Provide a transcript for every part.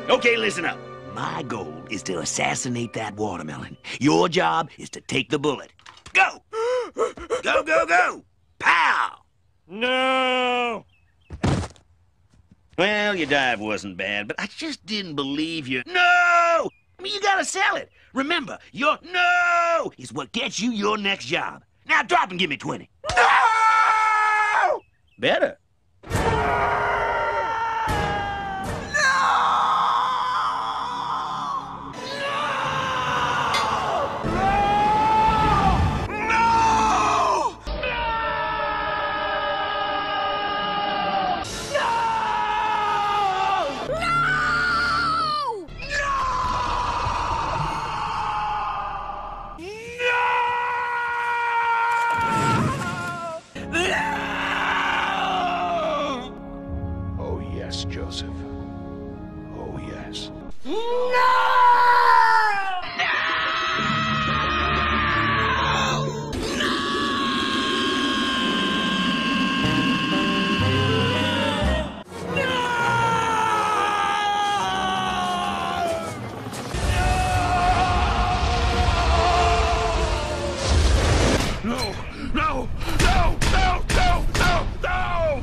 Okay, listen up. My goal is to assassinate that watermelon. Your job is to take the bullet. Go! Go, go, go! Pow! No! Well, your dive wasn't bad, but I just didn't believe you. No! I mean, you gotta sell it. Remember, your no is what gets you your next job. Now drop and give me 20. No! Better. Oh, yes, Joseph. Oh, yes. No! No! No! No! No! No! No!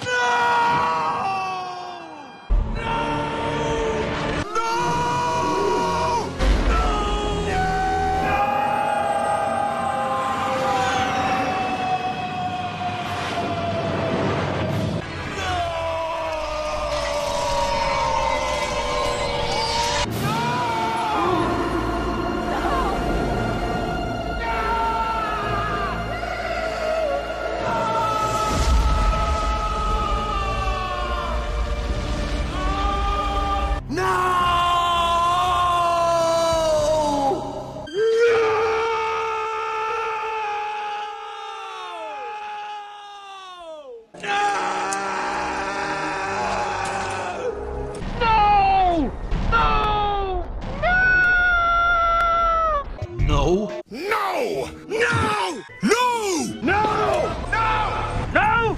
No! No! No! No! No! No! No!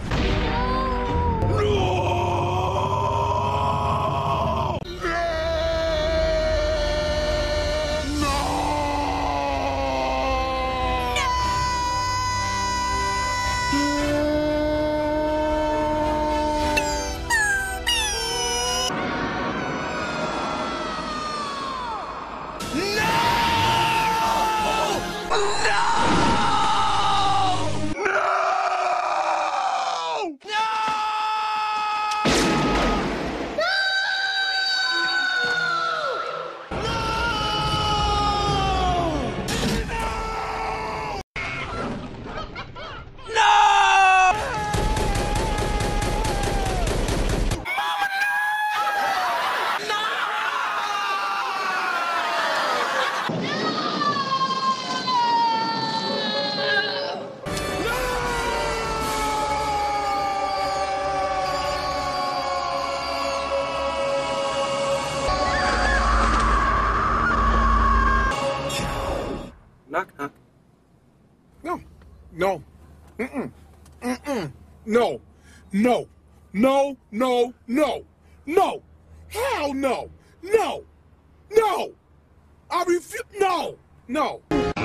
Knock, knock. No. No. Mm-mm. Mm-mm. No. No. No. No. No. No. Hell no. No. No. I refuse. No. No.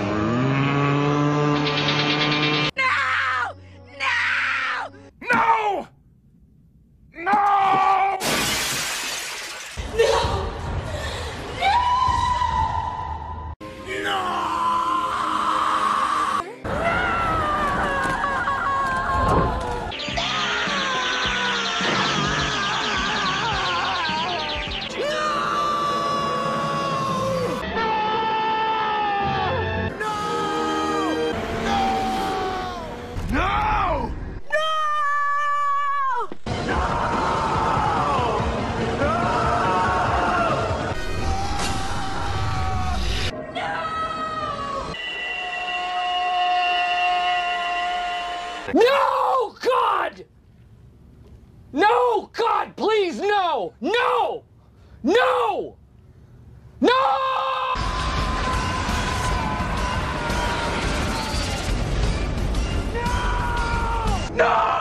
No! No! No, God! No, God, please, no! No! No! No! No!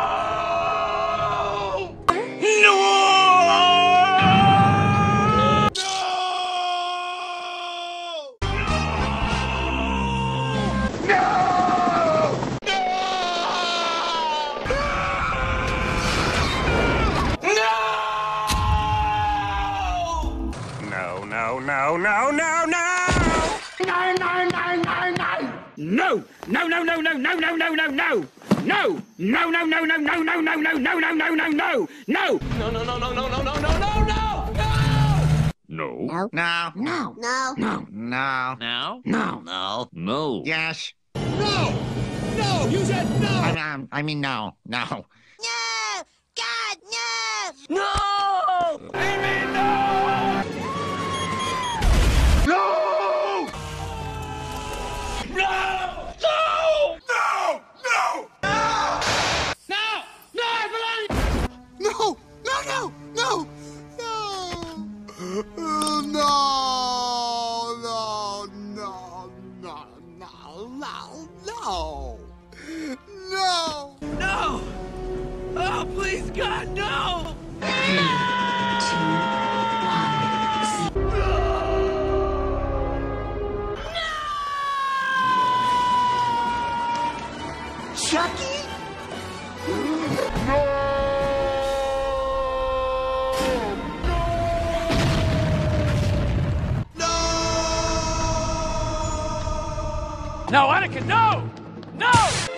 No, no, no, no, no! No, no, no, no, no! No! No, no, no, no, no, no, no, no, no! No! No, no, no, no, no, no, no, no, no, no, no, no, no! No! No, no, no, no, no, no, no, no, no, no! No. No. No. No. No. No. No. No. No. No. No. Yes. No! No! You said no! I mean, no. No. No! God, no! No! No! No, no, no! No! No, no, no, no, no, no, no! No! Oh, please, God, no! Chucky? No, Anakin, no! No!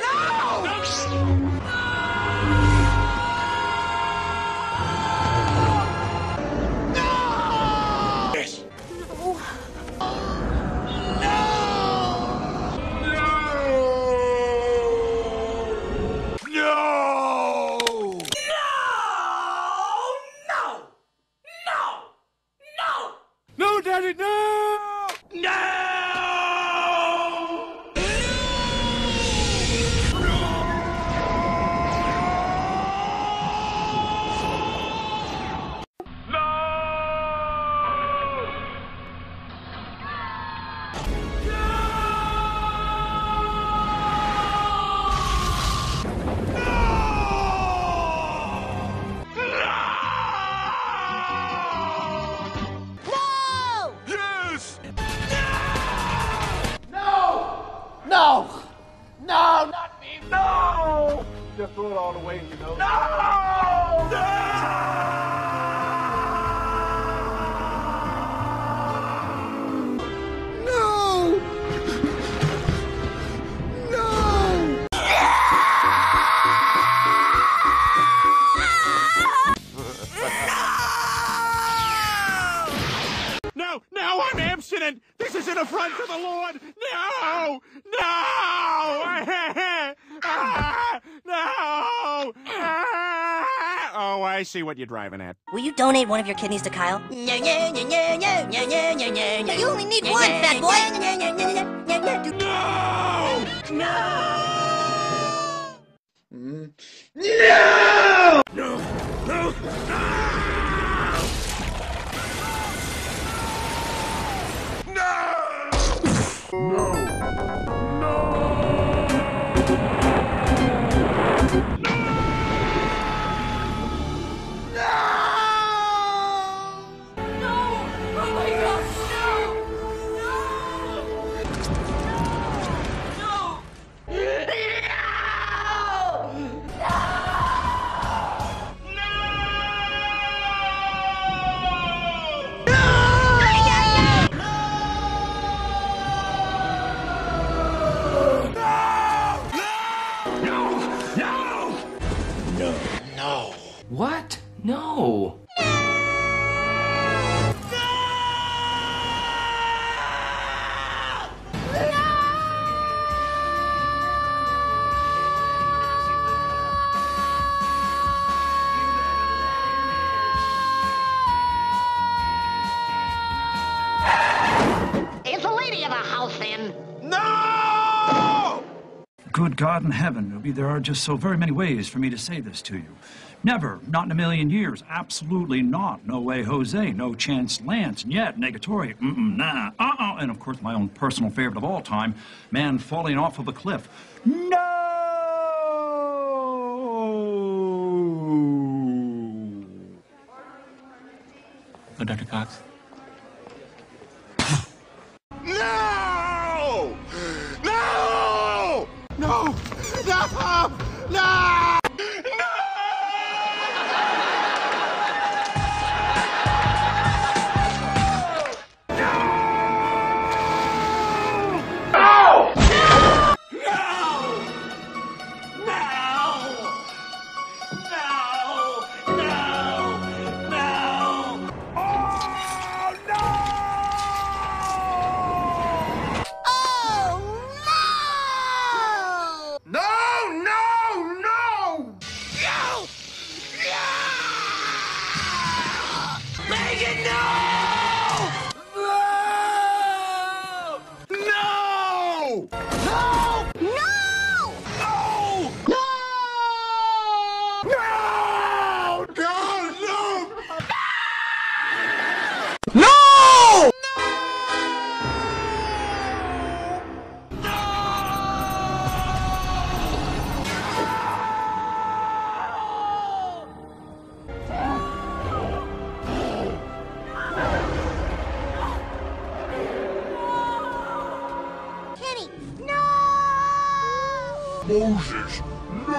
Yes. No, Daddy, no! No! Yes! No! No, not me! No! Just throw it all away, you know. No! No! No, no, I'm abstinent! This is an affront to the Lord! No! No! No! Oh, I see what you're driving at. Will you donate one of your kidneys to Kyle? No, no, no, no, no, no, no, no, no, no. You only need one, fat boy! No, no, no, no, no, no, no. What? No. Is the lady of the house then? Good God in heaven, Ruby, there are just so very many ways for me to say this to you. Never, not in a million years, absolutely not. No way, Jose, no chance, Lance, and yet, negatory, nah, and of course my own personal favorite of all time, man falling off of a cliff. No! Oh, Dr. Cox? No! No! No! No! No! Megan, no! No! No! No! No! No! No! No! Kenny, no! Moses, no!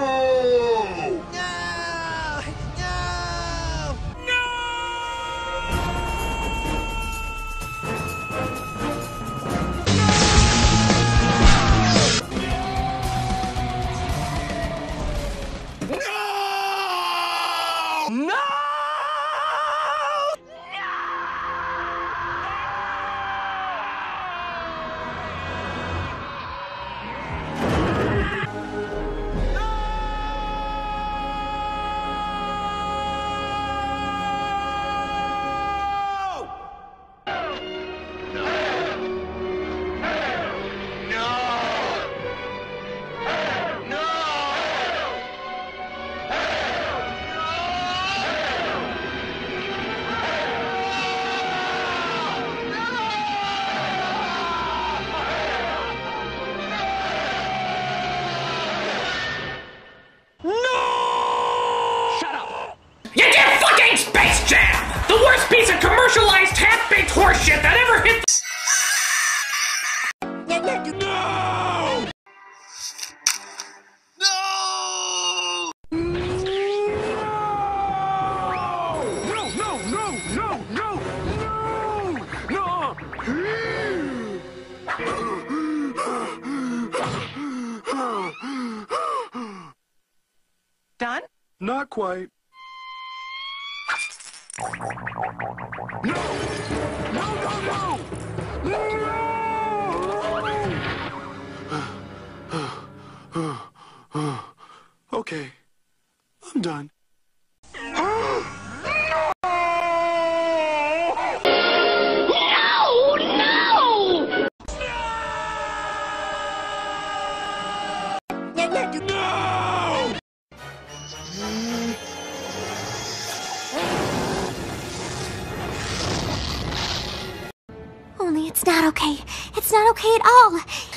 You did fucking Space Jam! The worst piece of commercialized half-baked horseshit that ever hit. Done? Not quite. Okay, I'm done. Only it's not okay. It's not okay at all.